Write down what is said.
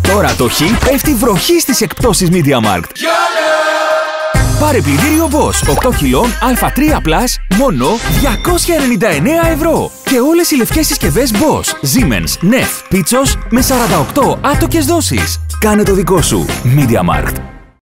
Τώρα το χ πέφτει βροχή στις εκπτώσεις MediaMarkt. Πάρε πλυντήριο Bosch 8 κιλών Α3 Plus μόνο 299 ευρώ. Και όλες οι λευκές συσκευές Bosch, Siemens, Nef, Pitsos με 48 άτοκες δόσεις. Κάνε το δικό σου. MediaMarkt.